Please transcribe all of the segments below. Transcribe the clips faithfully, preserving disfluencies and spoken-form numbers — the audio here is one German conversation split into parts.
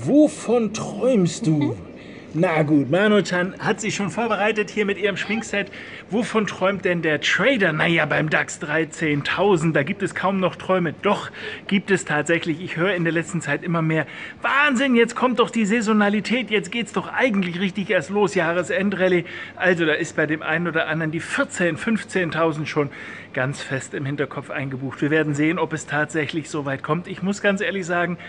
wovon träumst du? Na gut, Manu-chan hat sich schon vorbereitet hier mit ihrem Schminkset. Wovon träumt denn der Trader? Naja, beim DAX dreizehntausend, da gibt es kaum noch Träume. Doch, gibt es tatsächlich. Ich höre in der letzten Zeit immer mehr, Wahnsinn, jetzt kommt doch die Saisonalität, jetzt geht's doch eigentlich richtig erst los, Jahresendrallye. Also da ist bei dem einen oder anderen die vierzehntausend, fünfzehntausend schon ganz fest im Hinterkopf eingebucht. Wir werden sehen, ob es tatsächlich so weit kommt. Ich muss ganz ehrlich sagen,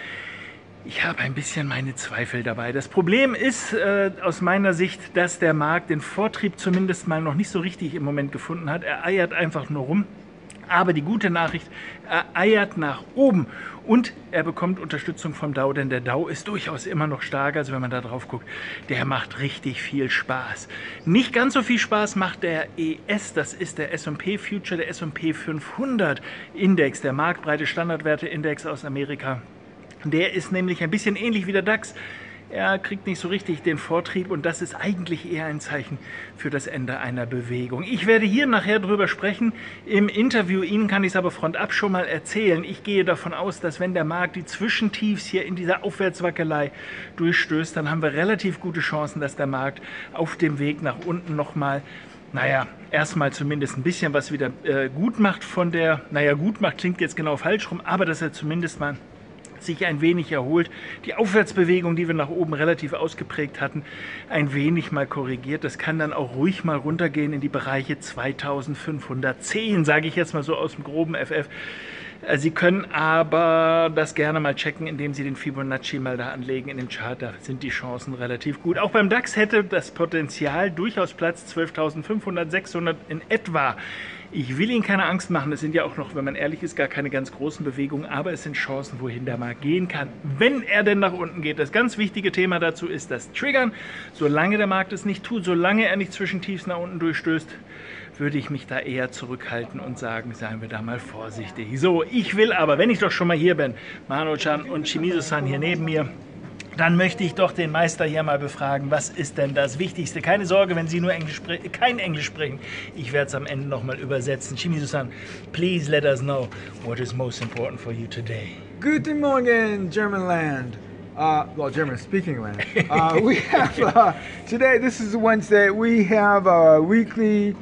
ich habe ein bisschen meine Zweifel dabei. Das Problem ist äh, aus meiner Sicht, dass der Markt den Vortrieb zumindest mal noch nicht so richtig im Moment gefunden hat. Er eiert einfach nur rum. Aber die gute Nachricht, er eiert nach oben und er bekommt Unterstützung vom Dow, denn der Dow ist durchaus immer noch stark. Also wenn man da drauf guckt, der macht richtig viel Spaß. Nicht ganz so viel Spaß macht der E S, das ist der S und P Future, der S und P fünfhundert Index, der marktbreite Standardwerte-Index aus Amerika. Der ist nämlich ein bisschen ähnlich wie der DAX. Er kriegt nicht so richtig den Vortrieb und das ist eigentlich eher ein Zeichen für das Ende einer Bewegung. Ich werde hier nachher drüber sprechen. Im Interview Ihnen kann ich es aber frontab schon mal erzählen. Ich gehe davon aus, dass wenn der Markt die Zwischentiefs hier in dieser Aufwärtswackelei durchstößt, dann haben wir relativ gute Chancen, dass der Markt auf dem Weg nach unten nochmal, naja, erstmal zumindest ein bisschen was wieder äh, gut macht von der, naja, gut macht klingt jetzt genau falsch rum, aber dass er zumindest mal sich ein wenig erholt, die Aufwärtsbewegung, die wir nach oben relativ ausgeprägt hatten, ein wenig mal korrigiert. Das kann dann auch ruhig mal runtergehen in die Bereiche zweitausendfünfhundertzehn, sage ich jetzt mal so aus dem groben F F. Sie können aber das gerne mal checken, indem Sie den Fibonacci mal da anlegen in dem Chart. Da sind die Chancen relativ gut. Auch beim DAX hätte das Potenzial durchaus Platz, zwölftausendfünfhundert, sechshundert in etwa. Ich will Ihnen keine Angst machen, es sind ja auch noch, wenn man ehrlich ist, gar keine ganz großen Bewegungen, aber es sind Chancen, wohin der Markt gehen kann, wenn er denn nach unten geht. Das ganz wichtige Thema dazu ist das Triggern. Solange der Markt es nicht tut, solange er nicht zwischen Tiefs nach unten durchstößt, würde ich mich da eher zurückhalten und sagen, seien wir da mal vorsichtig. So, ich will aber, wenn ich doch schon mal hier bin, Manu-chan und Shimizu-san hier neben mir, dann möchte ich doch den Meister hier mal befragen, was ist denn das Wichtigste? Keine Sorge, wenn Sie nur Englisch kein Englisch sprechen, ich werde es am Ende nochmal übersetzen. Shimizu-san, please let us know what is most important for you today. Guten Morgen, German land. Uh, well, German-speaking land. Uh, we have, uh, today, this is Wednesday, we have a weekly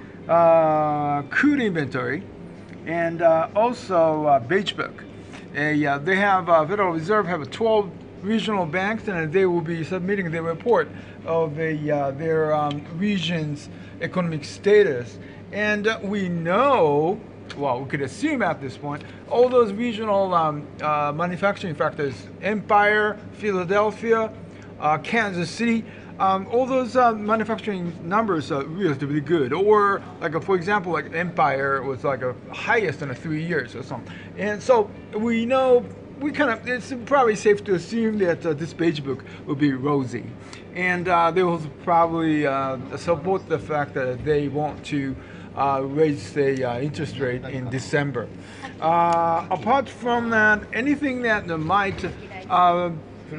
uh, crude inventory and uh, also uh, beige book. A, uh, they have, uh, Federal Reserve have a twelve regional banks, and they will be submitting their report of the, uh, their um, region's economic status. And uh, we know, well, we could assume at this point, all those regional um, uh, manufacturing factors, Empire, Philadelphia, uh, Kansas City, um, all those uh, manufacturing numbers are relatively good. Or, like, a, for example, like Empire was like a highest in a three years or something. And so we know we kind of, it's probably safe to assume that uh, this beige book will be rosy. And uh, they will probably uh, support the fact that they want to uh, raise the uh, interest rate in December. Uh, apart from that, anything that might, uh,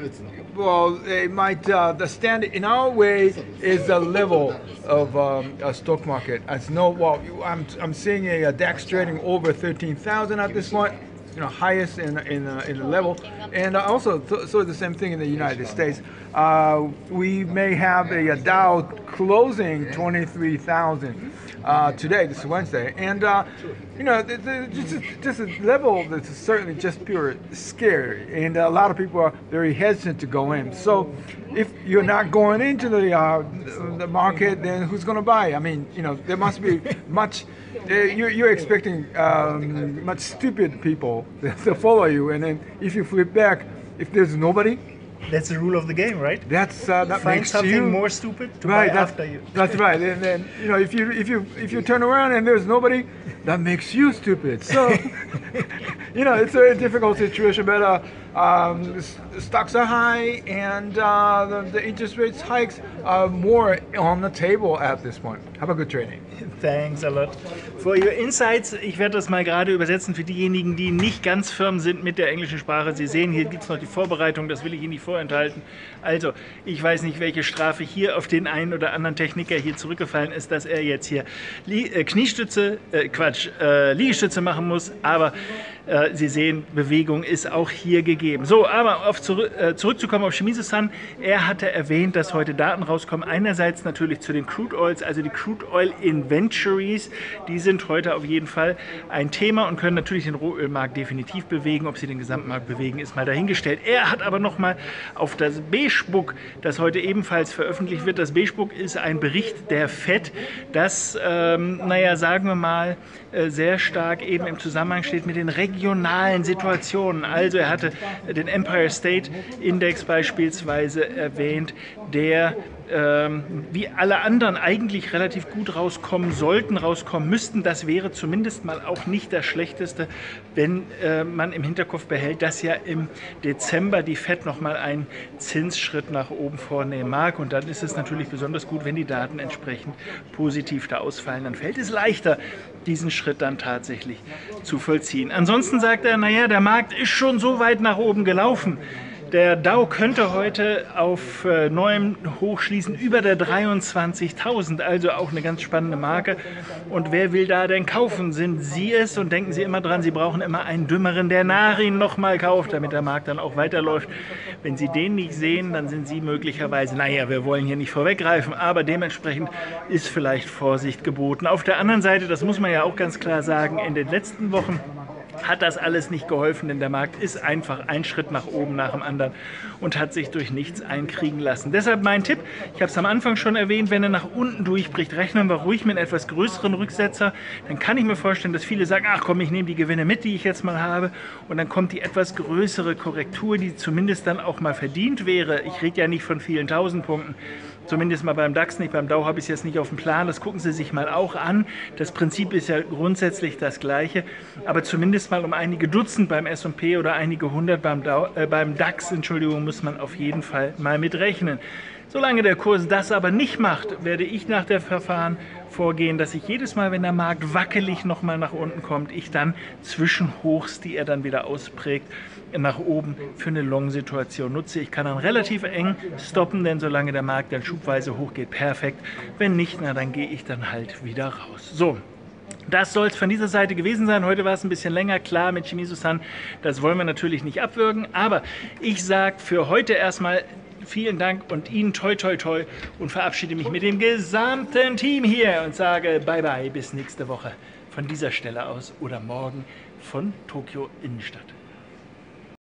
well, it might, uh, the stand in our way is the level of um, a stock market. As no, well, I'm, I'm seeing a, a DAX trading over thirteen thousand at this point. You know, highest in in uh, in the level, and uh, also th so the same thing in the United States. Uh, we may have a, a Dow closing twenty-three thousand uh, today, this Wednesday, and uh, you know, the, the, just just a level that's certainly just pure scary, and a lot of people are very hesitant to go in. So, if you're not going into the uh, the market, then who's going to buy? I mean, you know, there must be much. Uh, you're, you're expecting um, much stupid people to follow you, and then if you flip back, if there's nobody, that's the rule of the game, right? That's uh, that Find makes something you more stupid to right, buy that's, after you. That's right, and then you know if you if you if you turn around and there's nobody, that makes you stupid. So you know it's a very difficult situation, but uh, um, stocks are high and uh, the, the interest rates hikes are more on the table at this point. Have a good trading. Thanks a lot for your insights. Ich werde das mal gerade übersetzen für diejenigen, die nicht ganz firm sind mit der englischen Sprache. Sie sehen, hier gibt es noch die Vorbereitung, das will ich Ihnen nicht vorenthalten. Also, ich weiß nicht, welche Strafe hier auf den einen oder anderen Techniker hier zurückgefallen ist, dass er jetzt hier Lie äh, Kniestütze, äh, Quatsch, äh, Liegestütze machen muss, aber Äh, Sie sehen, Bewegung ist auch hier gegeben. So, aber auf zurück, äh, zurückzukommen auf Shimizu-san. Er hatte erwähnt, dass heute Daten rauskommen. Einerseits natürlich zu den Crude Oils, also die Crude Oil Inventories. Die sind heute auf jeden Fall ein Thema und können natürlich den Rohölmarkt definitiv bewegen. Ob sie den Gesamtmarkt bewegen, ist mal dahingestellt. Er hat aber noch mal auf das Beige Book, das heute ebenfalls veröffentlicht wird. Das Beige Book ist ein Bericht der Fed, das, ähm, naja, sagen wir mal, äh, sehr stark eben im Zusammenhang steht mit den regionalen Situationen. Also er hatte den Empire State Index beispielsweise erwähnt, der ähm, wie alle anderen eigentlich relativ gut rauskommen sollten, rauskommen müssten. Das wäre zumindest mal auch nicht das Schlechteste, wenn äh, man im Hinterkopf behält, dass ja im Dezember die Fed noch mal einen Zinsschritt nach oben vornehmen mag. Und dann ist es natürlich besonders gut, wenn die Daten entsprechend positiv da ausfallen. Dann fällt es leichter, diesen Schritt dann tatsächlich zu vollziehen. Ansonsten sagt er, naja, der Markt ist schon so weit nach oben gelaufen. Der Dow könnte heute auf äh, neuem Hoch schließen, über der dreiundzwanzigtausend, also auch eine ganz spannende Marke. Und wer will da denn kaufen? Sind Sie es? Und denken Sie immer dran, Sie brauchen immer einen Dümmeren, der nach Ihnen nochmal kauft, damit der Markt dann auch weiterläuft. Wenn Sie den nicht sehen, dann sind Sie möglicherweise, naja, wir wollen hier nicht vorweggreifen, aber dementsprechend ist vielleicht Vorsicht geboten. Auf der anderen Seite, das muss man ja auch ganz klar sagen, in den letzten Wochen hat das alles nicht geholfen, denn der Markt ist einfach ein Schritt nach oben nach dem anderen und hat sich durch nichts einkriegen lassen. Deshalb mein Tipp, ich habe es am Anfang schon erwähnt, wenn er nach unten durchbricht, rechnen wir ruhig mit einem etwas größeren Rücksetzer. Dann kann ich mir vorstellen, dass viele sagen, ach komm, ich nehme die Gewinne mit, die ich jetzt mal habe, und dann kommt die etwas größere Korrektur, die zumindest dann auch mal verdient wäre. Ich rede ja nicht von vielen tausend Punkten. Zumindest mal beim DAX nicht, beim Dow habe ich es jetzt nicht auf dem Plan, das gucken Sie sich mal auch an. Das Prinzip ist ja grundsätzlich das gleiche, aber zumindest mal um einige Dutzend beim S und P oder einige hundert beim, Dow, äh, beim DAX, Entschuldigung, muss man auf jeden Fall mal mitrechnen. Solange der Kurs das aber nicht macht, werde ich nach der Verfahren vorgehen, dass ich jedes Mal, wenn der Markt wackelig nochmal nach unten kommt, ich dann Zwischenhochs, die er dann wieder ausprägt, nach oben für eine Long-Situation nutze. Ich kann dann relativ eng stoppen, denn solange der Markt dann schubweise hochgeht, perfekt. Wenn nicht, na, dann gehe ich dann halt wieder raus. So. Das soll es von dieser Seite gewesen sein. Heute war es ein bisschen länger, klar, mit Shimizu-san. Das wollen wir natürlich nicht abwürgen, aber ich sage für heute erstmal vielen Dank und Ihnen toi toi toi und verabschiede mich mit dem gesamten Team hier und sage bye bye bis nächste Woche von dieser Stelle aus oder morgen von Tokio Innenstadt.